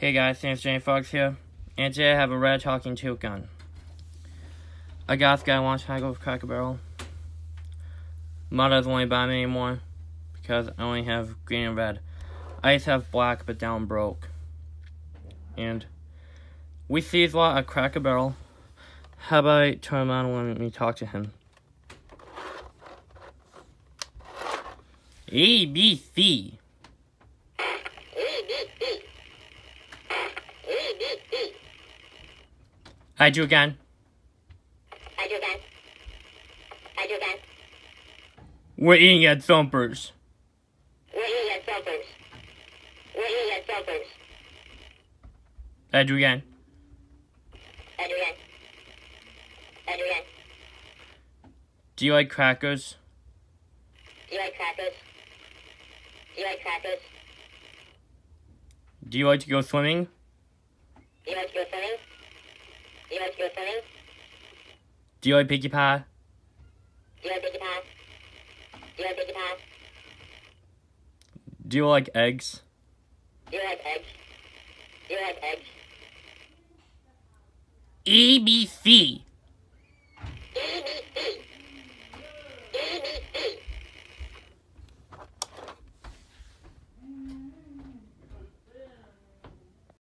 Hey guys, it's Jane Fox here, and today I have a red talking toucan. I got this guy a long time ago with Cracker Barrel. Mom doesn't want to buy me anymore because I only have green and red. I used to have black, but now I'm broke. And we see a lot at Cracker Barrel. How about I turn him on and let me talk to him? A, B, C. I do again. We're eating at Thumpers. I do again. Do you like crackers? Do you like to go swimming? Do you like piggy pie? Do you like eggs? ABC.